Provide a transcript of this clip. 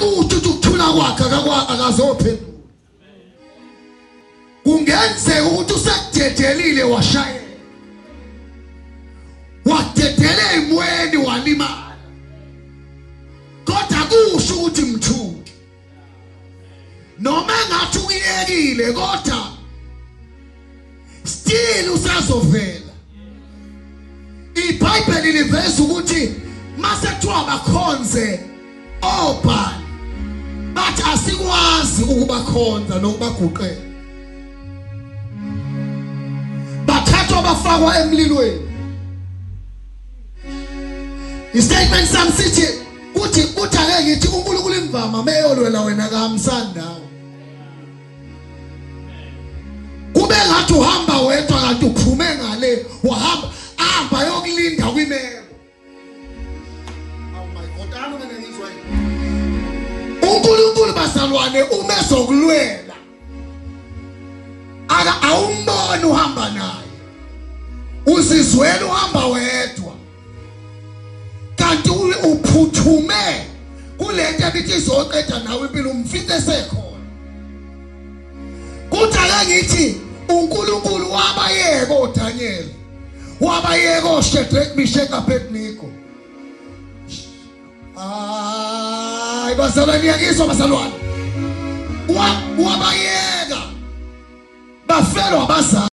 akuthi ukuthula kwakhe akazophendula. Kungenzeka ukuthi usekudedelile washayela. Wadedele emoyeni walimala. Kodwa kusho ukuthi mthuki. Noma ngathi uyekile kodwa still usazovela. iBhayibheli liveza ukuthi mase kuthiwa bakhonze obani bathi asikwazi ukubakhonza nokubaguqela. Bathathwa bafakwa emlilweni. Istatement sami sithi kuthi ake ngithi uNkulunkulu imvama meyolwela wena kahamsani nawe. Kube ngathi uhamba wedwa kanti uphume ngale wahamba yokulinda kwimeko. Oh my God, anongene ngizwa yini? uNkulunkulu basalwane uma ezokulwela awumboni uhamba naye. Uzizwela uhamba wedwa. Kanti uphuthume kulento ebithi izoqeda nawe impilo umfice sekhona. Kuthi ake ngithi uNkulunkulu wabayeka oDaniel. Wabayeka oShadrach, Meshach, Abednego. Bazalwane yakizwa bazalwane. Wabayeka bafelwa abazali.